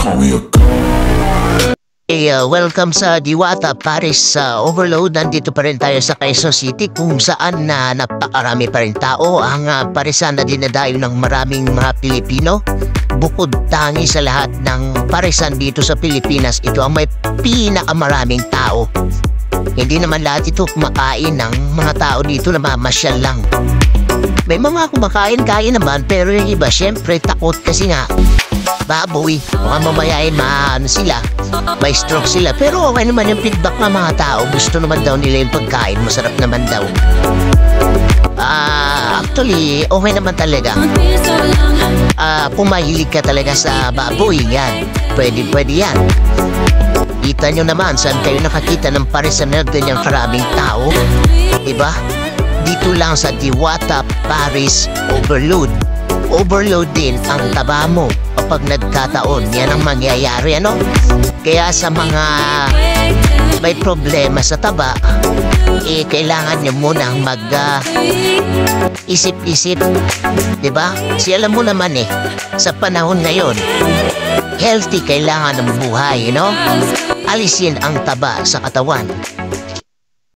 Welcome sa Diwata Paris Overload. Nandito pa rin tayo sa Quezon City kung saan napakarami pa rin tao ang parisan na dinadayo ng maraming mga Pilipino. Bukod tangi sa lahat ng parisan dito sa Pilipinas, ito ang may pinakamaraming tao. Hindi naman lahat ito kumakain ng mga tao dito na mamasyal lang. May mga kumakain-kain naman, pero yung iba syempre takot kasi nga baboy, mga mamayain sila, may stroke sila. Pero okay naman yung feedback ng mga tao. Gusto naman daw nila yung pagkain, masarap naman daw. Actually, okay naman talaga. Kung mahilig ka talaga sa baboy, yan, pwede yan. Kita nyo naman saan kayo nakakita ng parisan na ganyang karaming tao, diba? Dito lang sa Diwata Paris Overload. Overload din ang taba mo kapag nagkataon. Yan ang mangyayari, ano? Kaya sa mga may problema sa taba, kailangan nyo munang isip-isip, diba? Kasi alam mo naman sa panahon ngayon, healthy kailangan ng buhay, Alisin ang taba sa katawan.